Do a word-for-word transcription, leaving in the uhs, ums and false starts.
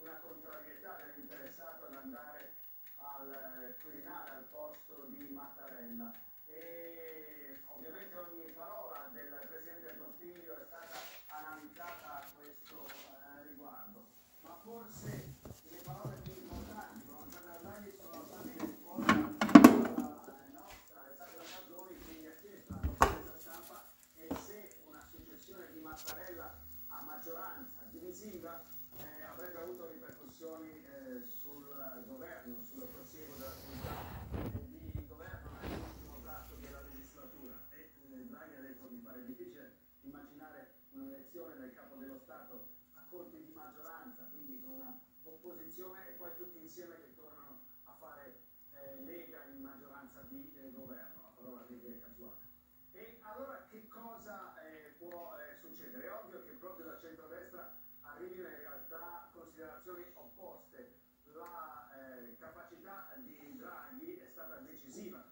una contrarietà dell'interessato ad andare al Quirinale al posto di Mattarella. E ovviamente ogni parola del Presidente del Consiglio è stata analizzata a questo eh, riguardo, ma forse le parole più importanti, come Draghi, sono state in risposta alla nostra Alessandra Casoni, che gli ha chiesto alla conferenza stampa e se una successione di Mattarella a maggioranza divisiva eh, avrebbe avuto ripercussioni eh, sul governo, sul prosieguo dell'attività di governo nell'ultimo tratto della legislatura. E eh, Draghi ha detto: mi pare difficile immaginare un'elezione del capo dello Stato a colpi di maggioranza, quindi con una opposizione e poi tutti insieme che tornano a fare eh, lega in maggioranza di eh, governo. La parola lega è casuale. E allora che cosa eh, può eh, succedere? È ovvio che proprio da centrodestra arrivino in realtà considerazioni opposte. La eh, capacità di Draghi è stata decisiva